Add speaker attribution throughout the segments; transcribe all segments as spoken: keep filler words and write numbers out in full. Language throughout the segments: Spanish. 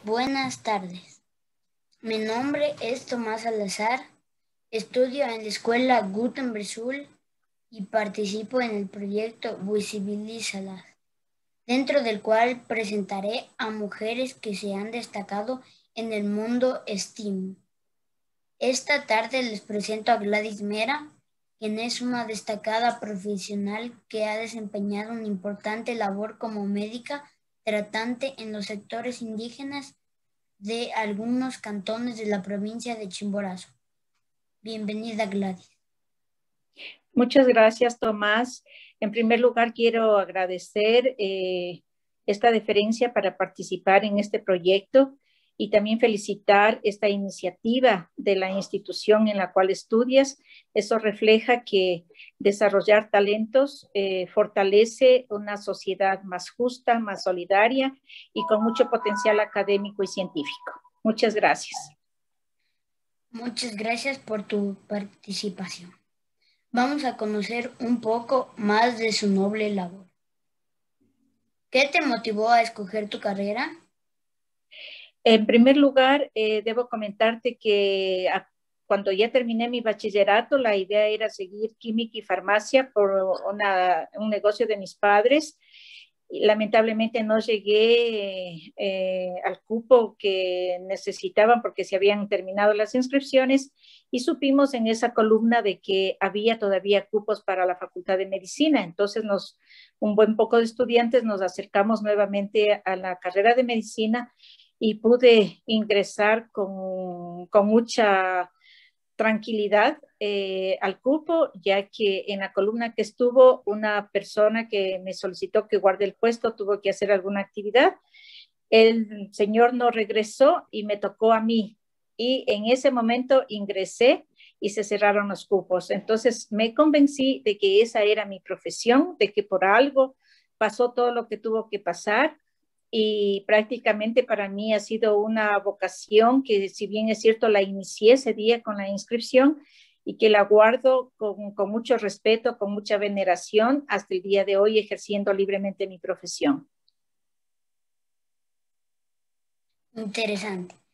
Speaker 1: Buenas tardes. Mi nombre es Tomás Salazar. Estudio en la escuela Gutenberg Sul y participo en el proyecto Visibilízalas, dentro del cual presentaré a mujeres que se han destacado en el mundo STEAM. Esta tarde les presento a Gladys Mera, quien es una destacada profesional que ha desempeñado una importante labor como médica tratante en los sectores indígenas de algunos cantones de la provincia de Chimborazo. Bienvenida, Gladys.
Speaker 2: Muchas gracias, Tomás. En primer lugar, quiero agradecer eh, esta deferencia para participar en este proyecto y también felicitar esta iniciativa de la institución en la cual estudias. Eso refleja que desarrollar talentos eh, fortalece una sociedad más justa, más solidaria y con mucho potencial académico y científico. Muchas gracias.
Speaker 1: Muchas gracias por tu participación. Vamos a conocer un poco más de su noble labor. ¿Qué te motivó a escoger tu carrera?
Speaker 2: En primer lugar, eh, debo comentarte que a, cuando ya terminé mi bachillerato, la idea era seguir química y farmacia por una, un negocio de mis padres. Y lamentablemente no llegué eh, al cupo que necesitaban porque se habían terminado las inscripciones y supimos en esa columna de que había todavía cupos para la Facultad de Medicina. Entonces nos, un buen poco de estudiantes nos acercamos nuevamente a la carrera de medicina y pude ingresar con, con mucha tranquilidad eh, al cupo, ya que en la columna que estuvo una persona que me solicitó que guarde el puesto tuvo que hacer alguna actividad. El señor no regresó y me tocó a mí. Y en ese momento ingresé y se cerraron los cupos. Entonces me convencí de que esa era mi profesión, de que por algo pasó todo lo que tuvo que pasar. Y prácticamente para mí ha sido una vocación que, si bien es cierto, la inicié ese día con la inscripción y que la guardo con, con mucho respeto, con mucha veneración hasta el día de hoy, ejerciendo libremente mi profesión.
Speaker 1: Interesante.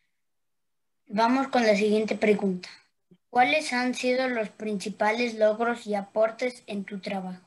Speaker 1: Vamos con la siguiente pregunta. ¿Cuáles han sido los principales logros y aportes en tu trabajo?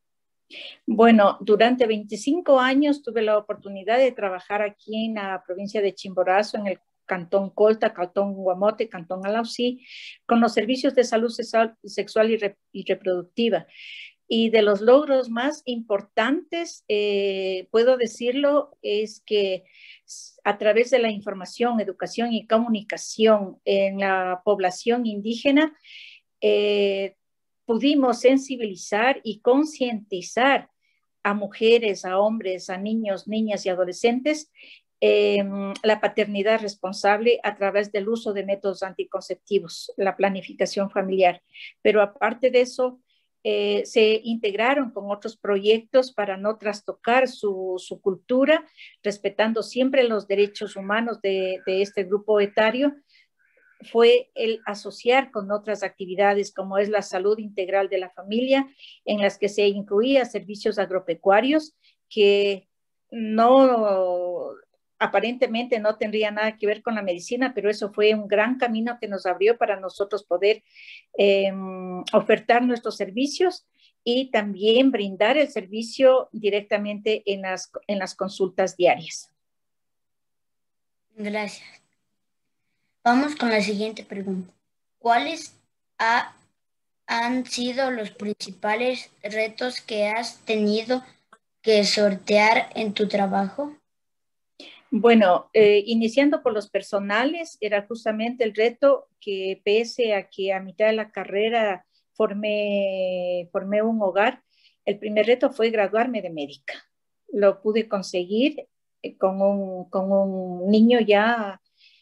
Speaker 2: Bueno, durante veinticinco años tuve la oportunidad de trabajar aquí en la provincia de Chimborazo, en el Cantón Colta, Cantón Guamote, Cantón Alausí, con los servicios de salud sexual y, re y reproductiva. Y de los logros más importantes, eh, puedo decirlo, es que a través de la información, educación y comunicación en la población indígena, eh, pudimos sensibilizar y concientizar a mujeres, a hombres, a niños, niñas y adolescentes eh, la paternidad responsable a través del uso de métodos anticonceptivos, la planificación familiar. Pero aparte de eso, eh, se integraron con otros proyectos para no trastocar su, su cultura, respetando siempre los derechos humanos de, de este grupo etario. Fue el asociar con otras actividades como es la salud integral de la familia, en las que se incluía servicios agropecuarios que no, aparentemente no tendría nada que ver con la medicina, pero eso fue un gran camino que nos abrió para nosotros poder eh, ofertar nuestros servicios y también brindar el servicio directamente en las, en las consultas diarias.
Speaker 1: Gracias. Vamos con la siguiente pregunta. ¿Cuáles ha, han sido los principales retos que has tenido que sortear en tu trabajo?
Speaker 2: Bueno, eh, iniciando por los personales, era justamente el reto que pese a que a mitad de la carrera formé, formé un hogar, el primer reto fue graduarme de médica. Lo pude conseguir con un, con un niño ya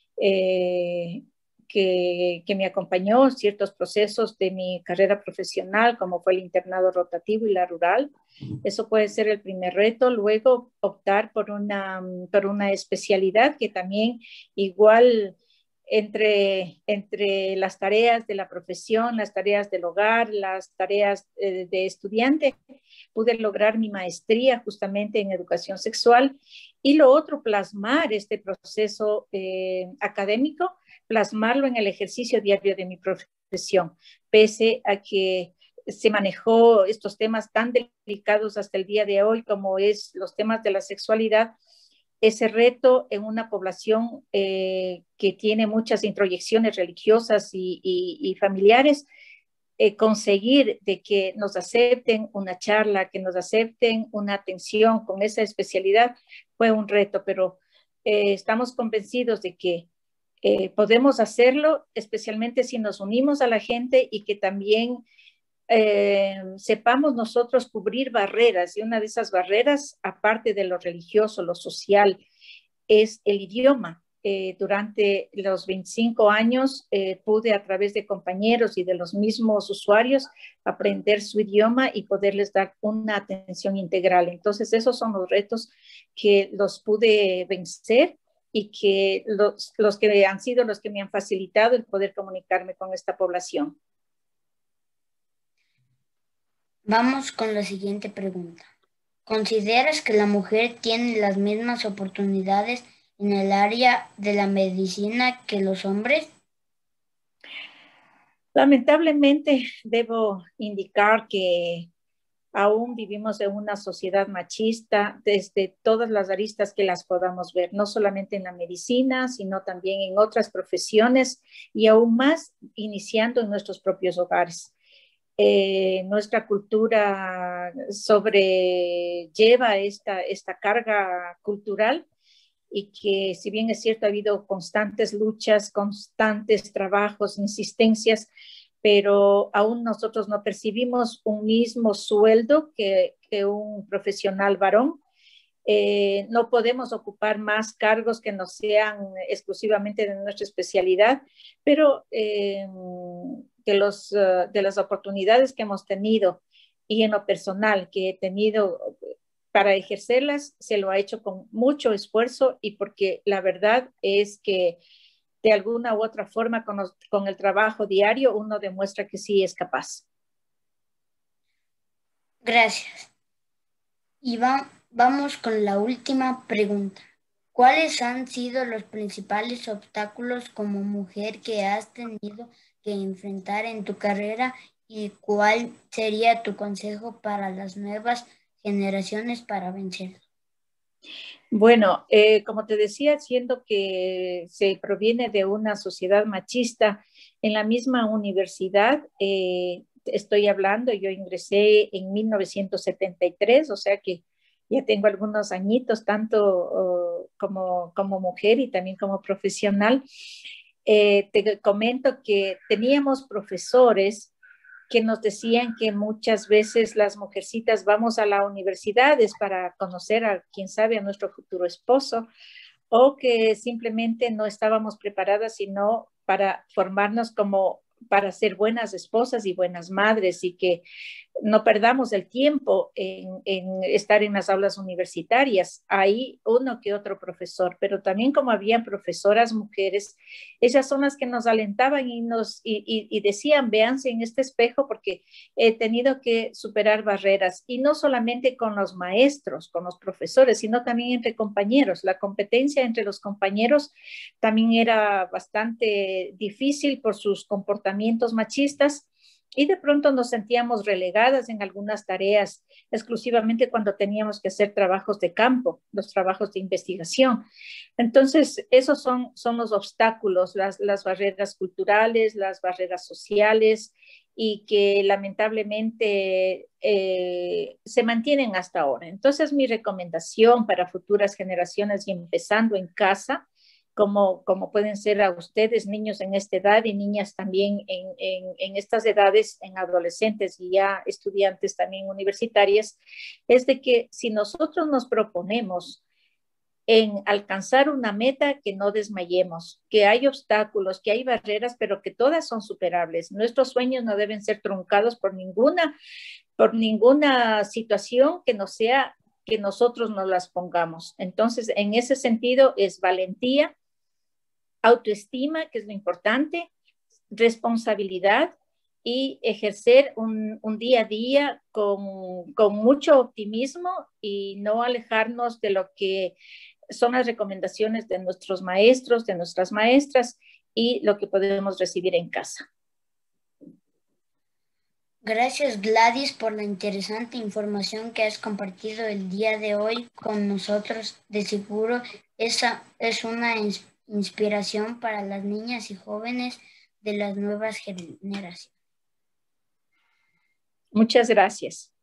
Speaker 2: eh, que, que me acompañó en ciertos procesos de mi carrera profesional, como fue el internado rotativo y la rural. Eso puede ser el primer reto. Luego optar por una, por una especialidad que también igual entre, entre las tareas de la profesión, las tareas del hogar, las tareas eh, de estudiante, pude lograr mi maestría justamente en educación sexual y lo otro, plasmar este proceso eh, académico, plasmarlo en el ejercicio diario de mi profesión, pese a que se manejó estos temas tan delicados hasta el día de hoy como es los temas de la sexualidad. Ese reto en una población eh, que tiene muchas introyecciones religiosas y, y, y familiares, eh, conseguir de que nos acepten una charla, que nos acepten una atención con esa especialidad, fue un reto, pero eh, estamos convencidos de que eh, podemos hacerlo, especialmente si nos unimos a la gente y que también eh, sepamos nosotros cubrir barreras, y una de esas barreras, aparte de lo religioso, lo social, es el idioma. Eh, durante los veinticinco años eh, pude a través de compañeros y de los mismos usuarios aprender su idioma y poderles dar una atención integral. Entonces esos son los retos que los pude vencer y que los, los que han sido los que me han facilitado el poder comunicarme con esta población.
Speaker 1: Vamos con la siguiente pregunta. ¿Consideras que la mujer tiene las mismas oportunidades en el área de la medicina que los hombres?
Speaker 2: Lamentablemente, debo indicar que aún vivimos en una sociedad machista desde todas las aristas que las podamos ver, no solamente en la medicina, sino también en otras profesiones y aún más iniciando en nuestros propios hogares. Eh, nuestra cultura sobrelleva esta, esta carga cultural y que si bien es cierto ha habido constantes luchas, constantes trabajos, insistencias, pero aún nosotros no percibimos un mismo sueldo que, que un profesional varón. Eh, no podemos ocupar más cargos que no sean exclusivamente de nuestra especialidad, pero eh, de, los, uh, de las oportunidades que hemos tenido y en lo personal que he tenido para ejercerlas, se lo ha hecho con mucho esfuerzo y porque la verdad es que de alguna u otra forma con, los, con el trabajo diario uno demuestra que sí es capaz.
Speaker 1: Gracias. Y va, vamos con la última pregunta. ¿Cuáles han sido los principales obstáculos como mujer que has tenido que enfrentar en tu carrera y cuál sería tu consejo para las nuevas generaciones para vencer?
Speaker 2: Bueno, eh, como te decía, siendo que se proviene de una sociedad machista, en la misma universidad, eh, estoy hablando, yo ingresé en mil novecientos setenta y tres, o sea que ya tengo algunos añitos, tanto uh, como, como mujer y también como profesional. Eh, te comento que teníamos profesores que nos decían que muchas veces las mujercitas vamos a la universidad es para conocer a, quién sabe, a nuestro futuro esposo, o que simplemente no estábamos preparadas sino para formarnos como para ser buenas esposas y buenas madres y que no perdamos el tiempo en, en, estar en las aulas universitarias. Hay uno que otro profesor, pero también como había profesoras mujeres, ellas son las que nos alentaban y, nos, y, y, y decían, véanse en este espejo porque he tenido que superar barreras y no solamente con los maestros, con los profesores, sino también entre compañeros. La competencia entre los compañeros también era bastante difícil por sus comportamientos machistas. Y de pronto nos sentíamos relegadas en algunas tareas, exclusivamente cuando teníamos que hacer trabajos de campo, los trabajos de investigación. Entonces, esos son, son los obstáculos, las, las barreras culturales, las barreras sociales, y que lamentablemente eh, se mantienen hasta ahora. Entonces, mi recomendación para futuras generaciones y empezando en casa, como, como pueden ser a ustedes, niños en esta edad y niñas también en, en, en estas edades, en adolescentes y ya estudiantes también universitarias, es de que si nosotros nos proponemos en alcanzar una meta, que no desmayemos, que hay obstáculos, que hay barreras, pero que todas son superables. Nuestros sueños no deben ser truncados por ninguna, por ninguna situación que no sea que nosotros nos las pongamos. Entonces, en ese sentido, es valentía, autoestima, que es lo importante, responsabilidad y ejercer un, un día a día con, con mucho optimismo y no alejarnos de lo que son las recomendaciones de nuestros maestros, de nuestras maestras y lo que podemos recibir en casa.
Speaker 1: Gracias, Gladys, por la interesante información que has compartido el día de hoy con nosotros. De seguro, esa es una inspiración para las niñas y jóvenes de las nuevas generaciones.
Speaker 2: Muchas gracias.